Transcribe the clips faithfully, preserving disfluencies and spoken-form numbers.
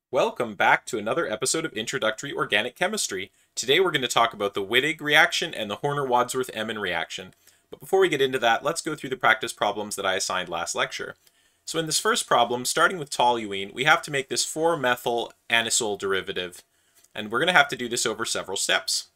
Welcome back to another episode of Introductory Organic Chemistry. Today we're going to talk about the Wittig reaction and the Horner-Wadsworth-Emmons reaction. But before we get into that, let's go through the practice problems that I assigned last lecture. So in this first problem, starting with toluene, we have to make this four methyl anisole derivative, and we're going to have to do this over several steps.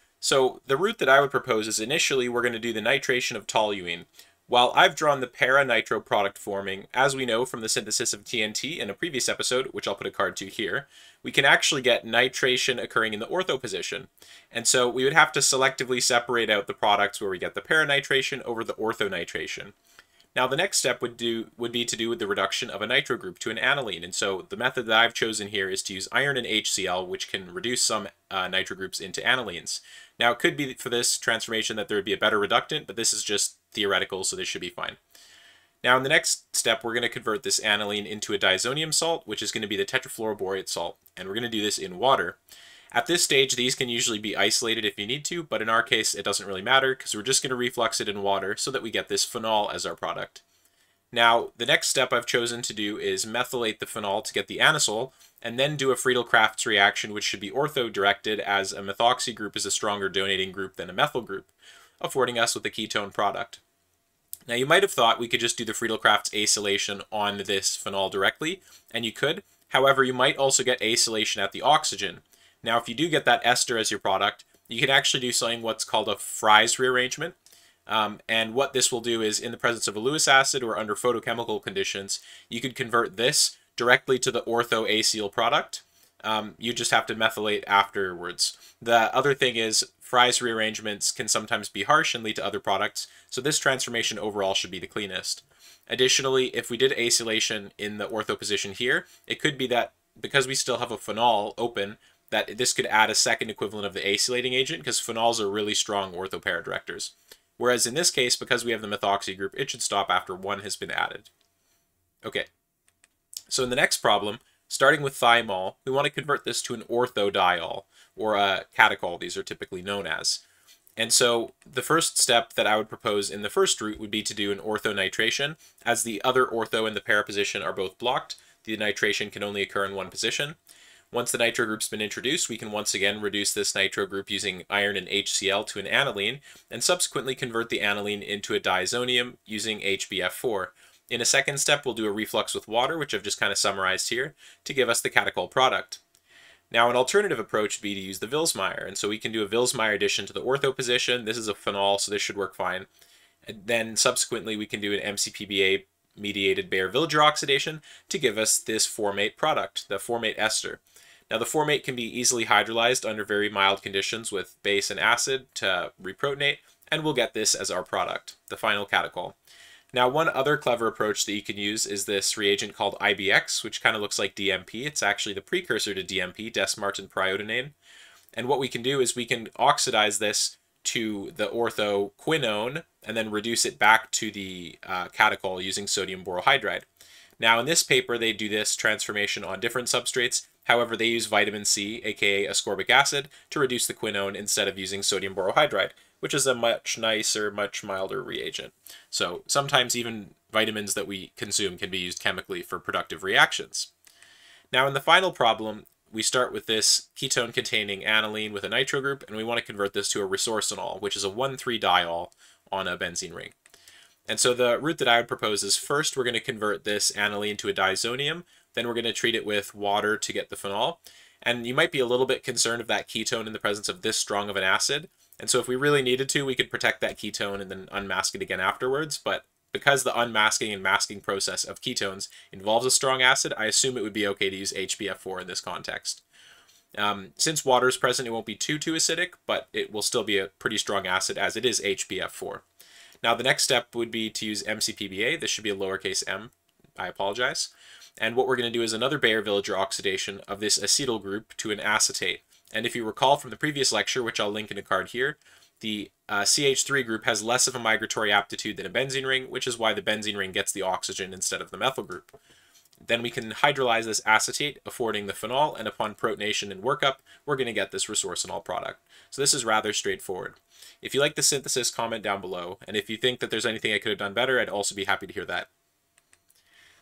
So the route that I would propose is initially we're going to do the nitration of toluene. While I've drawn the para-nitro product forming, as we know from the synthesis of T N T in a previous episode, which I'll put a card to here, we can actually get nitration occurring in the ortho position. And so we would have to selectively separate out the products where we get the para-nitration over the ortho nitration. Now the next step would do would be to do with the reduction of a nitro group to an aniline. And so the method that I've chosen here is to use iron and H C l, which can reduce some uh, nitro groups into anilines. Now it could be for this transformation that there would be a better reductant, but this is just theoretical, so this should be fine. Now in the next step, we're going to convert this aniline into a diazonium salt, which is going to be the tetrafluoroborate salt, and we're going to do this in water. At this stage, these can usually be isolated if you need to, but in our case, it doesn't really matter because we're just going to reflux it in water so that we get this phenol as our product. Now, the next step I've chosen to do is methylate the phenol to get the anisole, and then do a Friedel-Crafts reaction, which should be ortho-directed, as a methoxy group is a stronger donating group than a methyl group, affording us with a ketone product. Now, you might have thought we could just do the Friedel-Crafts acylation on this phenol directly, and you could. However, you might also get acylation at the oxygen. Now, if you do get that ester as your product, you can actually do something what's called a Frye's rearrangement. Um, and what this will do is, in the presence of a Lewis acid or under photochemical conditions, you could convert this directly to the ortho-acyl product. Um, you just have to methylate afterwards. The other thing is, Frye's rearrangements can sometimes be harsh and lead to other products, so this transformation overall should be the cleanest. Additionally, if we did acylation in the ortho position here, it could be that because we still have a phenol open, that this could add a second equivalent of the acylating agent, because phenols are really strong ortho-para directors. Whereas in this case, because we have the methoxy group, it should stop after one has been added. Okay, so in the next problem, starting with thymol, we want to convert this to an orthodiol, or a catechol, these are typically known as. And so the first step that I would propose in the first route would be to do an orthonitration. As the other ortho and the para position are both blocked, the nitration can only occur in one position. Once the nitro group's been introduced, we can once again reduce this nitro group using iron and H C l to an aniline, and subsequently convert the aniline into a diazonium using H B f four. In a second step, we'll do a reflux with water, which I've just kind of summarized here, to give us the catechol product. Now, an alternative approach would be to use the Vilsmeier, and so we can do a Vilsmeier addition to the ortho position. This is a phenol, so this should work fine. And then subsequently, we can do an M C P B A mediated Baeyer-Villiger oxidation to give us this formate product, the formate ester. Now, the formate can be easily hydrolyzed under very mild conditions with base and acid to reprotonate, and we'll get this as our product, the final catechol. Now, one other clever approach that you can use is this reagent called I B X, which kind of looks like D M P. It's actually the precursor to D M P, desmartin priodenane. And what we can do is we can oxidize this to the ortho quinone and then reduce it back to the uh, catechol using sodium borohydride. Now, in this paper, they do this transformation on different substrates. However, they use vitamin C, aka ascorbic acid, to reduce the quinone instead of using sodium borohydride, which is a much nicer, much milder reagent. So sometimes even vitamins that we consume can be used chemically for productive reactions. Now, in the final problem, we start with this ketone-containing aniline with a nitro group, and we want to convert this to a resorcinol, which is a one three diol on a benzene ring. And so the route that I would propose is first we're going to convert this aniline to a diazonium, then we're going to treat it with water to get the phenol. And you might be a little bit concerned of that ketone in the presence of this strong of an acid. And so if we really needed to, we could protect that ketone and then unmask it again afterwards. But because the unmasking and masking process of ketones involves a strong acid, I assume it would be okay to use H B f four in this context. Um, since water is present, it won't be too, too acidic, but it will still be a pretty strong acid as it is H B f four. Now, the next step would be to use M C P B A. This should be a lowercase m. I apologize. And what we're going to do is another Baeyer-Villiger oxidation of this acetyl group to an acetate. And if you recall from the previous lecture, which I'll link in a card here, the uh, C H three group has less of a migratory aptitude than a benzene ring, which is why the benzene ring gets the oxygen instead of the methyl group. Then we can hydrolyze this acetate, affording the phenol, and upon protonation and workup, we're going to get this resorcinol product. So this is rather straightforward. If you like the synthesis, comment down below, and if you think that there's anything I could have done better, I'd also be happy to hear that.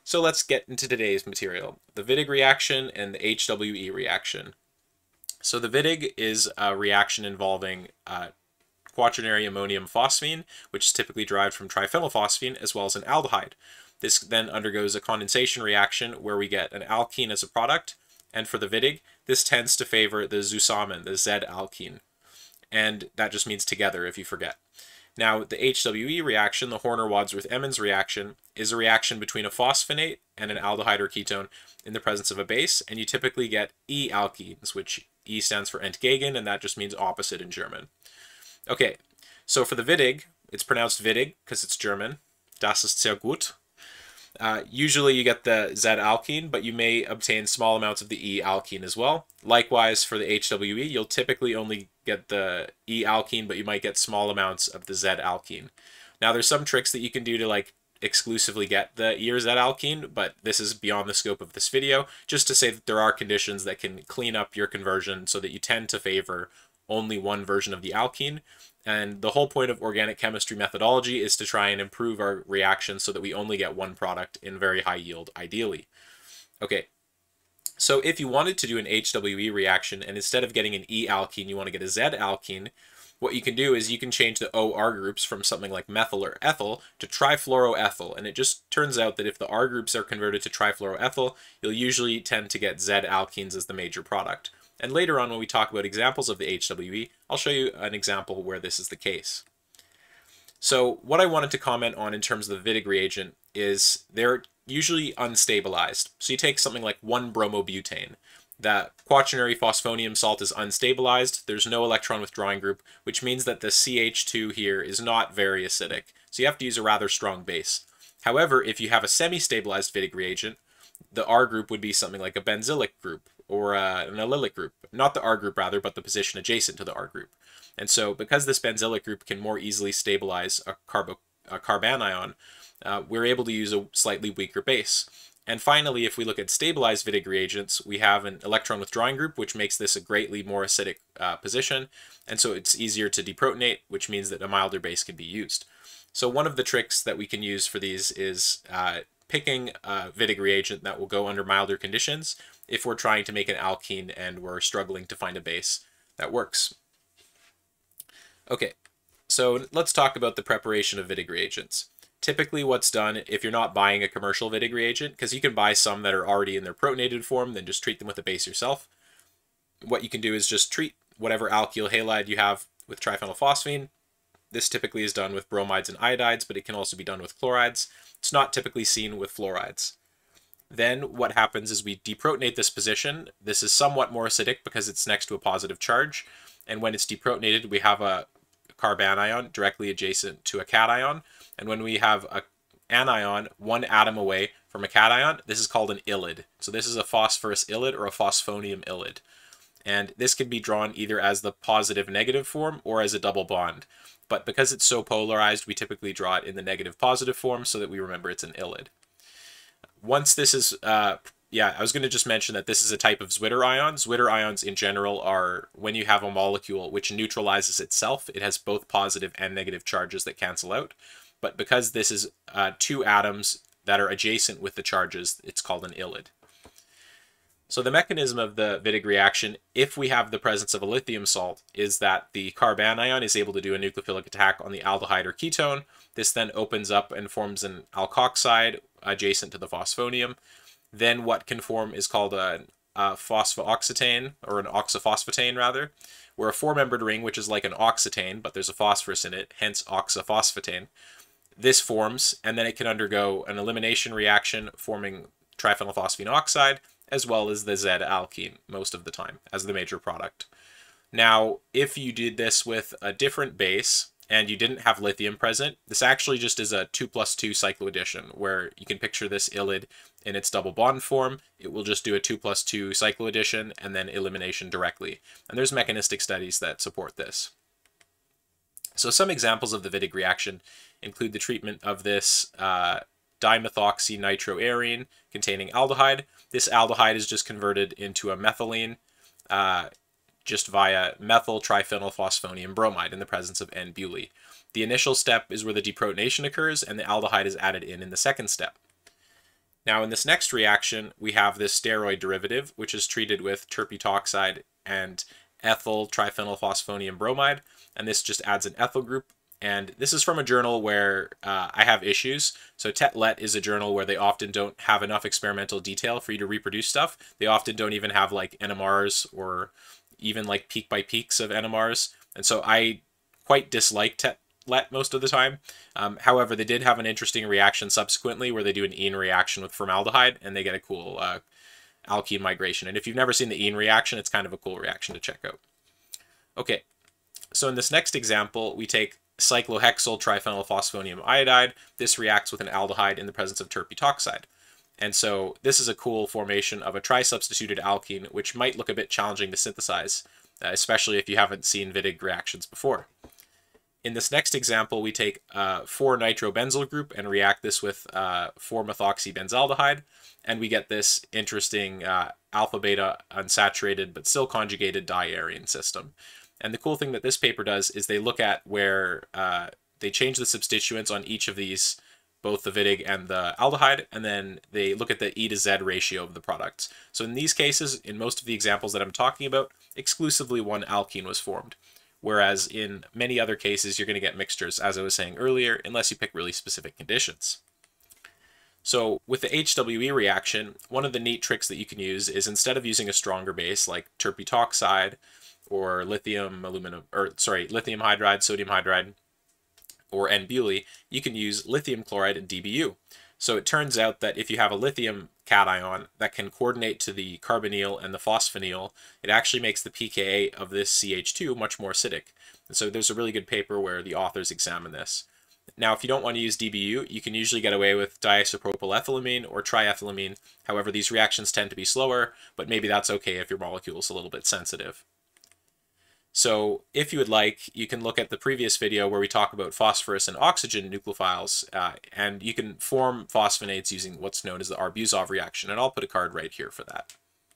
So let's get into today's material, the Wittig reaction and the H W E reaction. So the Wittig is a reaction involving uh, quaternary ammonium phosphine, which is typically derived from triphenylphosphine, as well as an aldehyde. This then undergoes a condensation reaction where we get an alkene as a product, and for the Wittig, this tends to favor the zusammen, the Z-alkene, and that just means together if you forget. Now, the H W E reaction, the Horner-Wadsworth-Emmons reaction, is a reaction between a phosphonate and an aldehyde or ketone in the presence of a base, and you typically get E-alkenes, which E stands for entgegen, and that just means opposite in German. Okay, so for the Wittig, it's pronounced Wittig because it's German. Das ist sehr gut. Uh, usually you get the Z-alkene, but you may obtain small amounts of the E-alkene as well. Likewise, for the H W E, you'll typically only get the E-alkene, but you might get small amounts of the Z-alkene. Now, there's some tricks that you can do to like exclusively get the E or Z-alkene, but this is beyond the scope of this video, just to say that there are conditions that can clean up your conversion so that you tend to favor only one version of the alkene. And the whole point of organic chemistry methodology is to try and improve our reactions so that we only get one product in very high yield, ideally. Okay, so if you wanted to do an H W E reaction and instead of getting an E-alkene, you want to get a Z-alkene, what you can do is you can change the O R groups from something like methyl or ethyl to trifluoroethyl. And it just turns out that if the R groups are converted to trifluoroethyl, you'll usually tend to get Z-alkenes as the major product. And later on, when we talk about examples of the H W E, I'll show you an example where this is the case. So what I wanted to comment on in terms of the Wittig reagent is they're usually unstabilized. So you take something like one bromobutane. That quaternary phosphonium salt is unstabilized. There's no electron withdrawing group, which means that the C H two here is not very acidic. So you have to use a rather strong base. However, if you have a semi-stabilized Wittig reagent, the R group would be something like a benzylic group or uh, an allylic group. Not the R group, rather, but the position adjacent to the R group. And so because this benzylic group can more easily stabilize a, carbo a carbanion, uh, we're able to use a slightly weaker base. And finally, if we look at stabilized Wittig reagents, we have an electron withdrawing group, which makes this a greatly more acidic uh, position. And so it's easier to deprotonate, which means that a milder base can be used. So one of the tricks that we can use for these is uh, picking a Wittig reagent that will go under milder conditions if we're trying to make an alkene and we're struggling to find a base that works. Okay, so let's talk about the preparation of Wittig reagents. Typically what's done if you're not buying a commercial Wittig reagent, because you can buy some that are already in their protonated form, then just treat them with a base yourself. What you can do is just treat whatever alkyl halide you have with triphenylphosphine. This typically is done with bromides and iodides, but it can also be done with chlorides. It's not typically seen with fluorides. Then what happens is we deprotonate this position. This is somewhat more acidic because it's next to a positive charge. And when it's deprotonated, we have a carbanion directly adjacent to a cation. And when we have a anion one atom away from a cation, this is called an ylide. So this is a phosphorus ylide or a phosphonium ylide. And this can be drawn either as the positive negative form or as a double bond. But because it's so polarized, we typically draw it in the negative positive form so that we remember it's an ylide. Once this is, uh, yeah, I was going to just mention that this is a type of Zwitter ion. Zwitter ions in general are when you have a molecule which neutralizes itself. It has both positive and negative charges that cancel out. But because this is uh, two atoms that are adjacent with the charges, it's called an ylide. So the mechanism of the Wittig reaction, if we have the presence of a lithium salt, is that the carbanion is able to do a nucleophilic attack on the aldehyde or ketone. This then opens up and forms an alkoxide adjacent to the phosphonium. Then what can form is called a, a phosphooxetane, or an oxaphosphatane rather, where a four-membered ring, which is like an oxetane, but there's a phosphorus in it, hence oxaphosphatane. This forms, and then it can undergo an elimination reaction forming triphenylphosphine oxide, as well as the Z-alkene most of the time as the major product. Now, if you did this with a different base and you didn't have lithium present, this actually just is a two plus two cycloaddition, where you can picture this ylide in its double bond form. It will just do a two plus two cycloaddition and then elimination directly. And there's mechanistic studies that support this. So some examples of the Wittig reaction include the treatment of this uh, dimethoxynitroarene containing aldehyde. This aldehyde is just converted into a methylene uh, just via methyl triphenylphosphonium bromide in the presence of N-butylene. The initial step is where the deprotonation occurs, and the aldehyde is added in in the second step. Now in this next reaction, we have this steroid derivative, which is treated with terpbutoxide and ethyl triphenylphosphonium bromide, and this just adds an ethyl group. And this is from a journal where uh, I have issues. So Tetlet is a journal where they often don't have enough experimental detail for you to reproduce stuff. They often don't even have like N M Rs or even like peak by peaks of N M Rs. And so I quite dislike Tetlet most of the time. Um, however, they did have an interesting reaction subsequently where they do an ene reaction with formaldehyde and they get a cool uh, alkene migration. And if you've never seen the ene reaction, it's kind of a cool reaction to check out. Okay, so in this next example, we take cyclohexyl triphenylphosphonium iodide. This reacts with an aldehyde in the presence of terpbutoxide. And so this is a cool formation of a tri-substituted alkene, which might look a bit challenging to synthesize, uh, especially if you haven't seen Wittig reactions before. In this next example, we take uh, four nitrobenzyl group and react this with uh, four methoxybenzaldehyde, and we get this interesting uh, alpha-beta unsaturated but still conjugated diarrhene system. And the cool thing that this paper does is they look at where uh, they change the substituents on each of these, both the Wittig and the aldehyde, and then they look at the E to Z ratio of the products. So in these cases, in most of the examples that I'm talking about, exclusively one alkene was formed. Whereas in many other cases, you're going to get mixtures, as I was saying earlier, unless you pick really specific conditions. So with the H W E reaction, one of the neat tricks that you can use is instead of using a stronger base like terpbutoxide, or lithium aluminum, or sorry, lithium hydride, sodium hydride, or N-butylene, you can use lithium chloride and D B U. So it turns out that if you have a lithium cation that can coordinate to the carbonyl and the phosphonyl, it actually makes the pKa of this C H two much more acidic. And so there's a really good paper where the authors examine this. Now, if you don't want to use D B U, you can usually get away with diisopropylethylamine or triethylamine. However, these reactions tend to be slower, but maybe that's okay if your molecule is a little bit sensitive. So if you would like, you can look at the previous video where we talk about phosphorus and oxygen nucleophiles, uh, and you can form phosphonates using what's known as the Arbuzov reaction, and I'll put a card right here for that.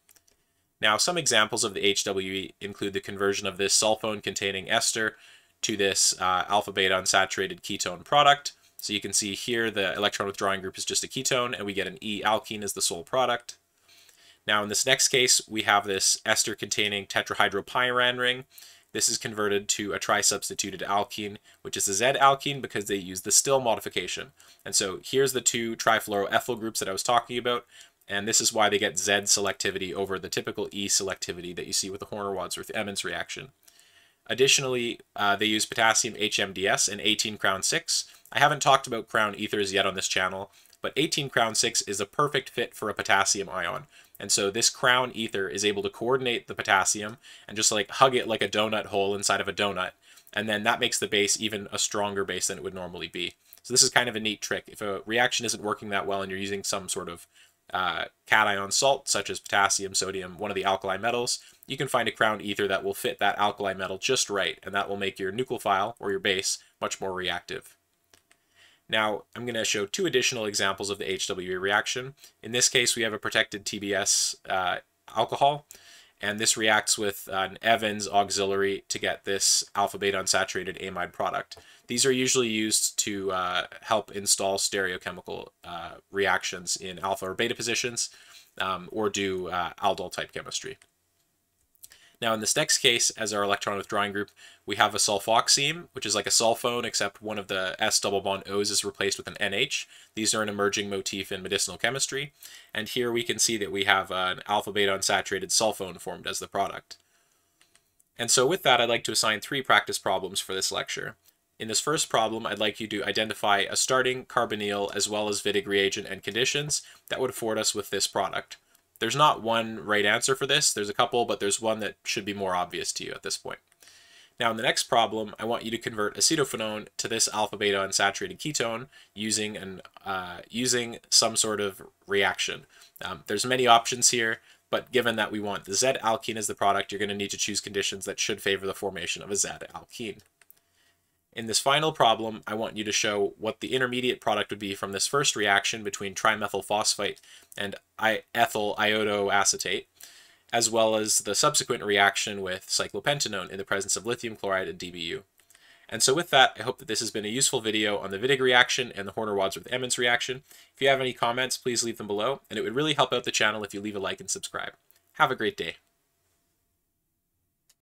Now, some examples of the H W E include the conversion of this sulfone-containing ester to this uh, alpha-beta unsaturated ketone product. So you can see here the electron withdrawing group is just a ketone, and we get an E-alkene as the sole product. Now in this next case, we have this ester-containing tetrahydropyran ring. This is converted to a tri-substituted alkene, which is a Z-alkene because they use the Still-modification. And so here's the two trifluoroethyl groups that I was talking about, and this is why they get Z selectivity over the typical E selectivity that you see with the Horner-Wadsworth-Emmons reaction. Additionally, uh, they use potassium H M D S and eighteen crown six. I haven't talked about crown ethers yet on this channel, but eighteen crown six is a perfect fit for a potassium ion. And so this crown ether is able to coordinate the potassium and just like hug it like a donut hole inside of a donut. And then that makes the base even a stronger base than it would normally be. So this is kind of a neat trick. If a reaction isn't working that well and you're using some sort of uh, cation salt, such as potassium, sodium, one of the alkali metals, you can find a crown ether that will fit that alkali metal just right, and that will make your nucleophile, or your base, much more reactive. Now, I'm going to show two additional examples of the H W E reaction. In this case, we have a protected T B S uh, alcohol, and this reacts with an Evans auxiliary to get this alpha-beta unsaturated amide product. These are usually used to uh, help install stereochemical uh, reactions in alpha or beta positions, um, or do uh, aldol-type chemistry. Now in this next case, as our electron withdrawing group, we have a sulfoxime, which is like a sulfone, except one of the S double bond O's is replaced with an N H. These are an emerging motif in medicinal chemistry. And here we can see that we have an alpha-beta unsaturated sulfone formed as the product. And so with that, I'd like to assign three practice problems for this lecture. In this first problem, I'd like you to identify a starting carbonyl as well as Wittig reagent and conditions that would afford us with this product. There's not one right answer for this. There's a couple, but there's one that should be more obvious to you at this point. Now in the next problem, I want you to convert acetophenone to this alpha-beta unsaturated ketone using an uh, using some sort of reaction. Um, there's many options here, but given that we want the Z-alkene as the product, you're going to need to choose conditions that should favor the formation of a Z-alkene. In this final problem, I want you to show what the intermediate product would be from this first reaction between trimethylphosphate and ethyl iodoacetate, as well as the subsequent reaction with cyclopentanone in the presence of lithium chloride and D B U. And so with that, I hope that this has been a useful video on the Wittig reaction and the Horner-Wadsworth-Emmons reaction. If you have any comments, please leave them below, and it would really help out the channel if you leave a like and subscribe. Have a great day.